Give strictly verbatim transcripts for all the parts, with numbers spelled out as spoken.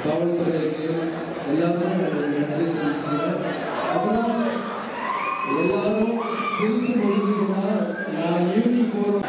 காவல்துறைக்கு எல்லாருமே நன்றி தெரிவிச்சுக்கிறேன். அப்புறம் எல்லாரும் திருச்சி முடிஞ்சுன்னா நான் ஈவினிங் போகிறோம்.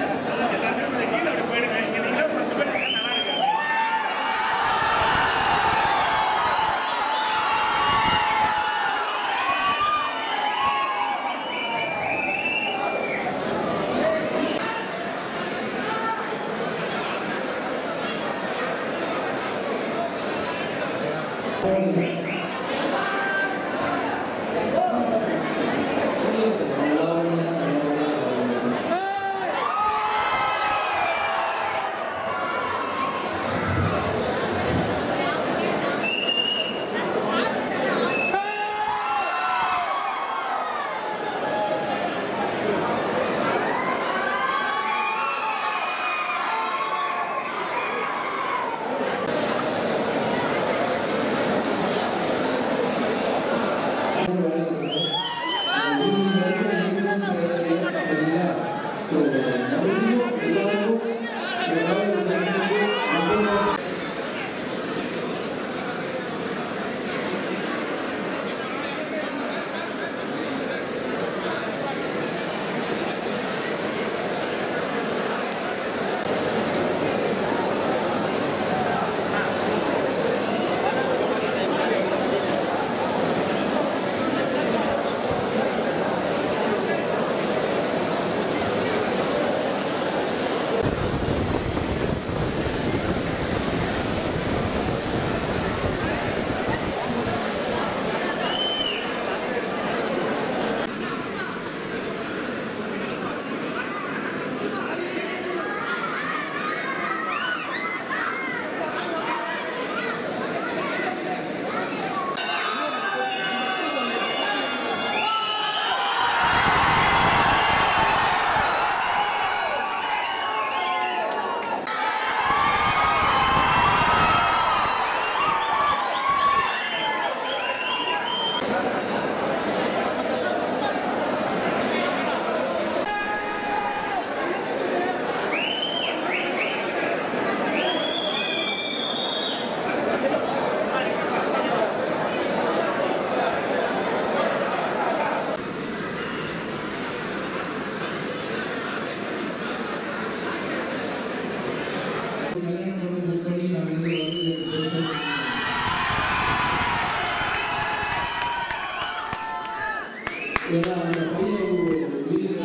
ஏன்னா அந்த பையன் உயிர்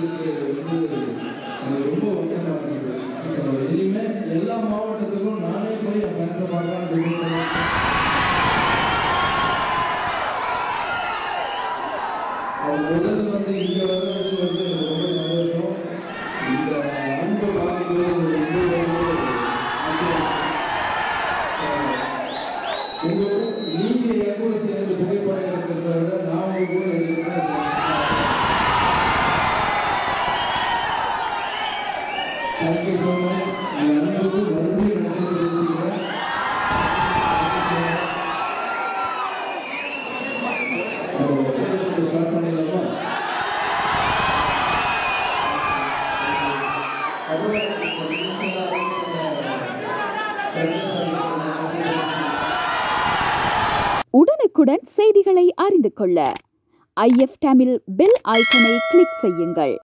வந்து ரொம்ப வட்டமாக இருக்குது. இனிமேல் எல்லா மாவட்டத்துக்கும் நானே போய் என் பேச பார்க்கலாம். அவர் முதல் வந்து இங்கே வர்றது வந்து ரொம்ப சந்தோஷம். இந்த அன்பு பார்க்கும்போது நீங்கள் என் கூட சேர்ந்து புகைப்படம் இருக்கிறத விட நான் உங்க கூட இருக்கிறேன். Thank you so much. என் அன்புக்கு மறுபடியும் நன்றி தெரிவிச்சுக்கிறேன். ஸ்டார்ட் பண்ணிடலாமா? உடனுக்குடன் செய்திகளை அறிந்து கொள்ள ஐ எஃப் தமிழ் பெல் ஐக்கனை கிளிக் செய்யுங்கள்.